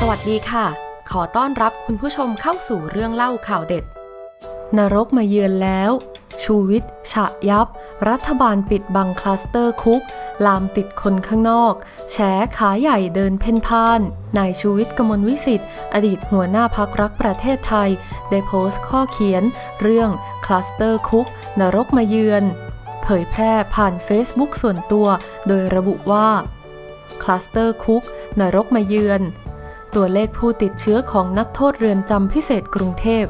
วัสดีค่ะขอต้อนรับคุณผู้ชมเข้าสู่เรื่องเล่าข่าวเด็ดนรกมาเยือนแล้วชูวิทย์ฉะยับรัฐบาลปิดบังคลัสเตอร์คุกลามติดคนข้างนอกแฉขาใหญ่เดินเพ่นพ่านนายชูวิทย์กมลวิสิทธิ์อดีตหัวหน้าพรรครักประเทศไทยได้โพสต์ข้อเขียนเรื่องคลัสเตอร์คุกนรกมาเยือนเผยแพร่ผ่าน Facebook ส่วนตัวโดยระบุว่าคลัสเตอร์คุกนรกมาเยือนตัวเลขผู้ติดเชื้อของนักโทษเรือนจำพิเศษกรุงเทพ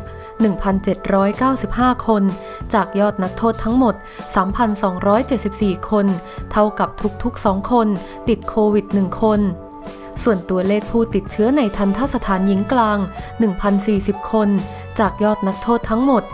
1,795 คนจากยอดนักโทษทั้งหมด 3,274 คนเท่ากับทุกๆ2คนติดโควิด1คนส่วนตัวเลขผู้ติดเชื้อในทัณฑสถานหญิงกลาง 1,040 คนจากยอดนักโทษทั้งหมด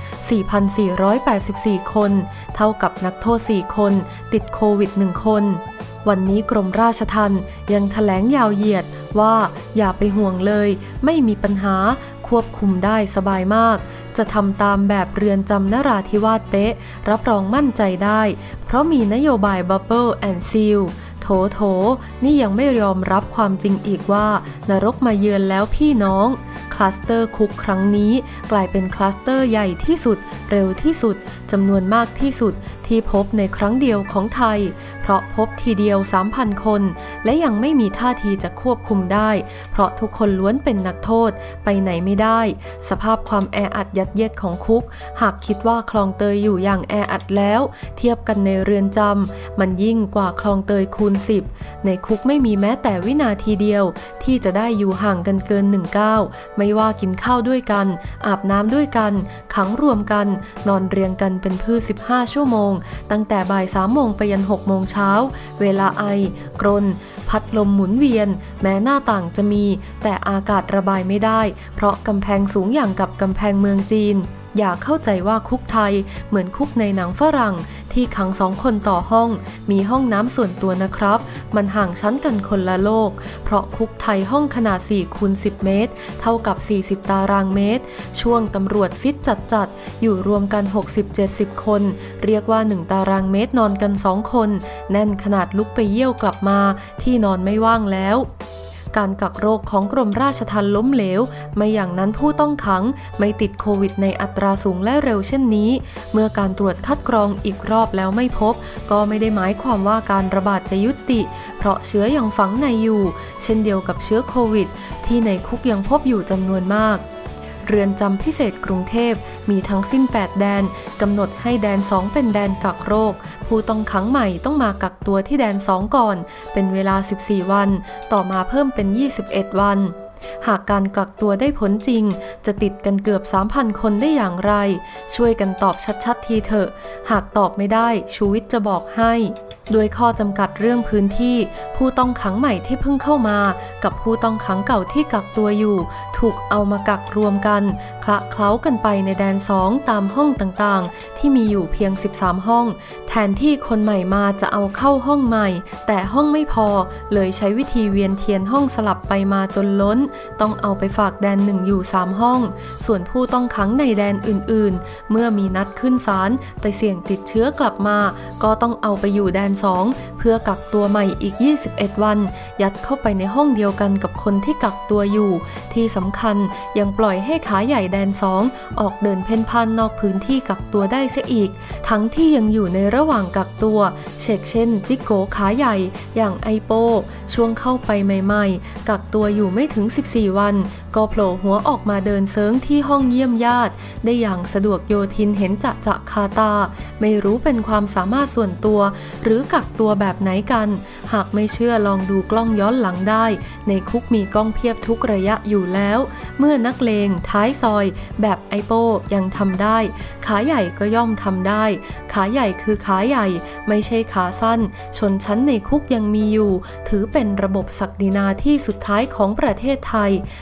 4,484 คนเท่ากับนักโทษ4คนติดโควิด1คนวันนี้กรมราชทัณฑ์ยังแถลงยาวเหยียดว่าอย่าไปห่วงเลยไม่มีปัญหาควบคุมได้สบายมากจะทำตามแบบเรือนจำนราธิวาสเป๊ะรับรองมั่นใจได้เพราะมีนโยบาย Bubble and Seal โถนี่ยังไม่ยอมรับความจริงอีกว่านรกมาเยือนแล้วพี่น้องคลัสเตอร์คุกครั้งนี้กลายเป็นคลัสเตอร์ใหญ่ที่สุดเร็วที่สุดจำนวนมากที่สุดที่พบในครั้งเดียวของไทยเพราะพบทีเดียว 3,000 คนและยังไม่มีท่าทีจะควบคุมได้เพราะทุกคนล้วนเป็นนักโทษไปไหนไม่ได้สภาพความแออัดยัดเยียดของคุกหากคิดว่าคลองเตยอยู่อย่างแออัดแล้วเทียบกันในเรือนจำมันยิ่งกว่าคลองเตยคูณ10ในคุกไม่มีแม้แต่วินาทีเดียวที่จะได้อยู่ห่างกันเกิน1 ก้าวไม่ว่ากินข้าวด้วยกันอาบน้ำด้วยกันขังรวมกันนอนเรียงกันเป็นพืช15 ชั่วโมงตั้งแต่บ่าย 3 โมงไปยัน 6 โมงเช้าเวลาไอกรนพัดลมหมุนเวียนแม้หน้าต่างจะมีแต่อากาศระบายไม่ได้เพราะกำแพงสูงอย่างกับกำแพงเมืองจีนอย่าเข้าใจว่าคุกไทยเหมือนคุกในหนังฝรั่งที่ขัง2 คนต่อห้องมีห้องน้ำส่วนตัวนะครับมันห่างชั้นกันคนละโลกเพราะคุกไทยห้องขนาด4 คูณ 10 เมตรเท่ากับ40 ตารางเมตรช่วงตำรวจฟิตจัดอยู่รวมกัน 60-70 คนเรียกว่า1 ตารางเมตรนอนกัน2 คนแน่นขนาดลุกไปเยี่ยวกลับมาที่นอนไม่ว่างแล้วการกักโรคของกรมราชทัณฑ์ล้มเหลวไม่อย่างนั้นผู้ต้องขังไม่ติดโควิดในอัตราสูงและเร็วเช่นนี้เมื่อการตรวจคัดกรองอีกรอบแล้วไม่พบก็ไม่ได้หมายความว่าการระบาดจะยุติเพราะเชื้อยังฝังในอยู่เช่นเดียวกับเชื้อโควิดที่ในคุกยังพบอยู่จำนวนมากเรือนจำพิเศษกรุงเทพมีทั้งสิ้น8 แดนกำหนดให้แดน2เป็นแดนกักโรคผู้ต้องขังใหม่ต้องมากักตัวที่แดน2ก่อนเป็นเวลา14 วันต่อมาเพิ่มเป็น21 วันหากการกักตัวได้ผลจริงจะติดกันเกือบ 3,000 คนได้อย่างไรช่วยกันตอบชัดๆทีเถอะหากตอบไม่ได้ชูวิทย์จะบอกให้ด้วยข้อจำกัดเรื่องพื้นที่ผู้ต้องขังใหม่ที่เพิ่งเข้ามากับผู้ต้องขังเก่าที่กักตัวอยู่ถูกเอามากักรวมกันคละเคล้ากันไปในแดน2ตามห้องต่างๆที่มีอยู่เพียง13 ห้องแทนที่คนใหม่มาจะเอาเข้าห้องใหม่แต่ห้องไม่พอเลยใช้วิธีเวียนเทียนห้องสลับไปมาจนล้นต้องเอาไปฝากแดน1อยู่3 ห้องส่วนผู้ต้องขังในแดนอื่นๆเมื่อมีนัดขึ้นศาลไปเสี่ยงติดเชื้อกลับมาก็ต้องเอาไปอยู่แดน2เพื่อกักตัวใหม่อีก21 วันยัดเข้าไปในห้องเดียวกันกับคนที่กักตัวอยู่ที่สำคัญยังปล่อยให้ขาใหญ่แดน2ออกเดินเพ่นพ่านนอกพื้นที่กักตัวได้เสียอีกทั้งที่ยังอยู่ในระหว่างกักตัวเช่นจิโกขาใหญ่อย่างไอโปช่วงเข้าไปใหม่ๆกักตัวอยู่ไม่ถึง14 วันก็โผล่หัวออกมาเดินเซิงที่ห้องเยี่ยมญาติได้อย่างสะดวกโยทินเห็นจะคาตาไม่รู้เป็นความสามารถส่วนตัวหรือกักตัวแบบไหนกันหากไม่เชื่อลองดูกล้องย้อนหลังได้ในคุกมีกล้องเพียบทุกระยะอยู่แล้วเมื่อนักเลงท้ายซอยแบบไอโป้ยังทำได้ขาใหญ่ก็ย่อมทำได้ขาใหญ่คือขาใหญ่ไม่ใช่ขาสั้นชนชั้นในคุกยังมีอยู่ถือเป็นระบบศักดินาที่สุดท้ายของประเทศไทยแม้แต่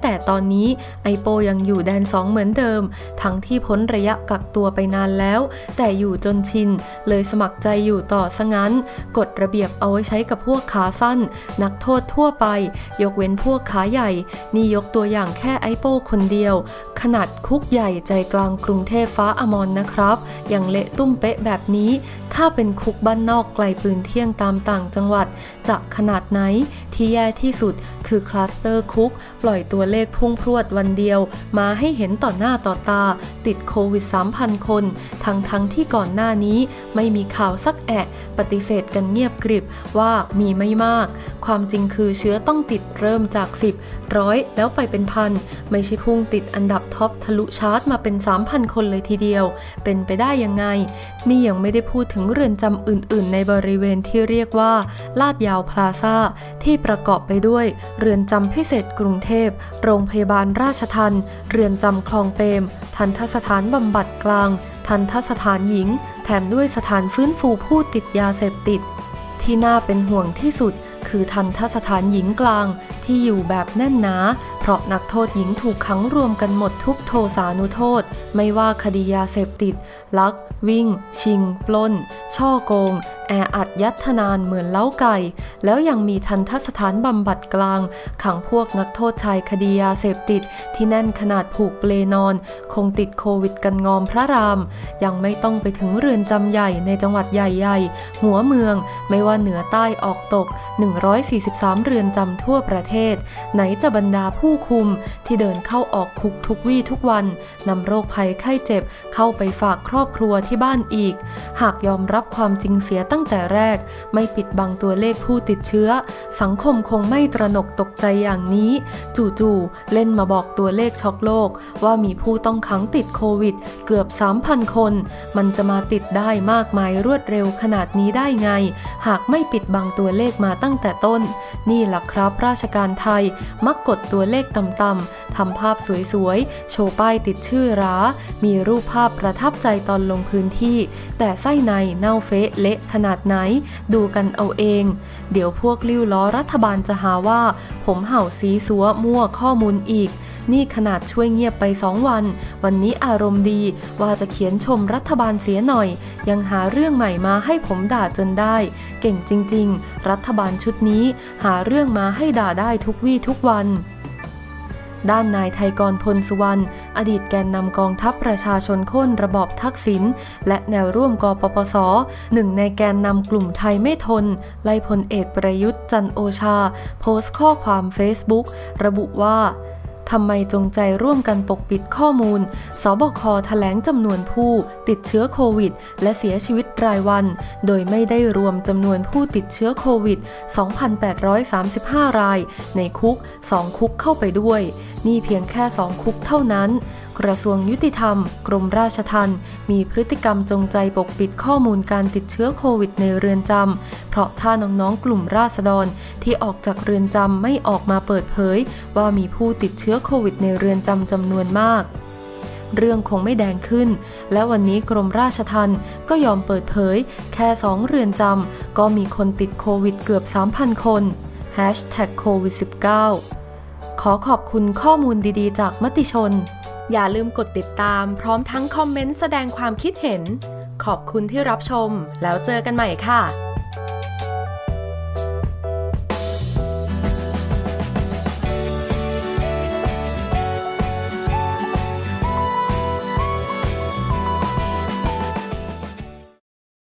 แต่ตอนนี้ไอโปยังอยู่แดน2เหมือนเดิมทั้งที่พ้นระยะกักตัวไปนานแล้วแต่อยู่จนชินเลยสมัครใจอยู่ต่อซะงั้นกฎระเบียบเอาไว้ใช้กับพวกขาสั้นนักโทษทั่วไปยกเว้นพวกขาใหญ่นี่ยกตัวอย่างแค่ไอโปคนเดียวขนาดคุกใหญ่ใจกลางกรุงเทพฟ้าอมรนะครับยังเละตุ้มเป๊ะแบบนี้ถ้าเป็นคุกบ้านนอกไกลปืนเที่ยงตามต่างจังหวัดจะขนาดไหนที่แย่ที่สุดคือคลัสเตอร์คุกปล่อยตัวเลขพุ่งพรวดวันเดียวมาให้เห็นต่อหน้าต่อตาติดโควิด 3,000 คนทั้งที่ก่อนหน้านี้ไม่มีข่าวสักแอะปฏิเสธกันเงียบกริบว่ามีไม่มากความจริงคือเชื้อต้องติดเริ่มจาก10 100แล้วไปเป็นพันไม่ใช่พุ่งติดอันดับท็อปทะลุชาร์ตมาเป็น 3,000 คนเลยทีเดียวเป็นไปได้ยังไงนี่ยังไม่ได้พูดถึงเรือนจำอื่นๆในบริเวณที่เรียกว่าลาดยาวพลาซ่าที่ประกอบไปด้วยเรือนจำพิเศษกรุงเทพโรงพยาบาลราชทัณฑ์เรือนจำคลองเปรมทัณฑสถานบำบัดกลางทัณฑสถานหญิงแถมด้วยสถานฟื้นฟูผู้ติดยาเสพติดที่น่าเป็นห่วงที่สุดคือทัณฑสถานหญิงกลางที่อยู่แบบแน่นหนาเพราะนักโทษหญิงถูกขังรวมกันหมดทุกโทสานุโทษไม่ว่าคดียาเสพติดลักวิ่งชิงปล้นช่อโกงแออัดยัดทนานเหมือนเล้าไก่แล้วยังมีทัณฑสถานบำบัดกลางขังพวกนักโทษชายคดียาเสพติดที่แน่นขนาดผูกเปลนอนคงติดโควิดกันงอมพระรามยังไม่ต้องไปถึงเรือนจำใหญ่ในจังหวัดใหญ่ๆหัวเมืองไม่ว่าเหนือใต้ออกตก143เรือนจำทั่วประเทศไหนจะบรรดาผู้คุมที่เดินเข้าออกคุกทุกวี่ทุกวันนำโรคภัยไข้เจ็บเข้าไปฝากครอบครัวที่บ้านอีกหากยอมรับความจริงเสียตั้งแต่แรกไม่ปิดบังตัวเลขผู้ติดเชื้อสังคมคงไม่ตระหนกตกใจอย่างนี้จู่ๆเล่นมาบอกตัวเลขช็อกโลกว่ามีผู้ต้องขังติดโควิดเกือบ 3,000 คนมันจะมาติดได้มากมายรวดเร็วขนาดนี้ได้ไงหากไม่ปิดบังตัวเลขมาตั้งแต่ต้นนี่แหละครับราชการไทยมักกดตัวเลขต่ำๆทำภาพสวยๆโชว์ป้ายติดชื่อร้ามีรูปภาพประทับใจตอนลงพื้นที่แต่ไส้ในเน่าเฟะเละขนาดไหนดูกันเอาเองเดี๋ยวพวกลิ้วล้อรัฐบาลจะหาว่าผมเห่าซีซัวมั่วข้อมูลอีกนี่ขนาดช่วยเงียบไป2 วันนี้อารมณ์ดีว่าจะเขียนชมรัฐบาลเสียหน่อยยังหาเรื่องใหม่มาให้ผมด่าจนได้เก่งจริงๆรัฐบาลชุดนี้หาเรื่องมาให้ด่าได้ทุกวี่ทุกวันด้านนายไทยกรพลสุวรรณอดีตแกนนำกองทัพประชาชนโค่นระบอบทักษิณและแนวร่วมกปปส.หนึ่งในแกนนำกลุ่มไทยไม่ทนไล่พลเอกประยุทธ์จันทร์โอชาโพสต์ข้อความ Facebook ระบุว่าทำไมจงใจร่วมกันปกปิดข้อมูลสบคแถลงจำนวนผู้ติดเชื้อโควิดและเสียชีวิตรายวันโดยไม่ได้รวมจำนวนผู้ติดเชื้อโควิด 2,835 รายในคุก2คุกเข้าไปด้วยนี่เพียงแค่2คุกเท่านั้นกระทรวงยุติธรรมกรมราชทัณฑ์มีพฤติกรรมจงใจปกปิดข้อมูลการติดเชื้อโควิดในเรือนจำเพราะถ้าน้องๆกลุ่มราษฎรที่ออกจากเรือนจำไม่ออกมาเปิดเผยว่ามีผู้ติดเชื้อโควิดในเรือนจำจำนวนมากเรื่องคงไม่แดงขึ้นและวันนี้กรมราชทัณฑ์ก็ยอมเปิดเผยแค่2เรือนจำก็มีคนติดโควิดเกือบ 3,000 คน#โควิด19ขอขอบคุณข้อมูลดีๆจากมติชนอย่าลืมกดติดตามพร้อมทั้งคอมเมนต์แสดงความคิดเห็นขอบคุณที่รับชมแล้วเจอกันใหม่ค่ะ